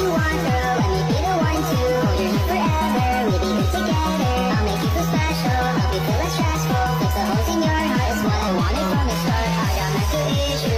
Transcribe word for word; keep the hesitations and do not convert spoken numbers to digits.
you want, girl, let me be the one to hold your hand forever. We'll be good together, I'll make you feel special, help you feel less stressful, fix the holes in your heart is what I wanted from the start. I got mental issues,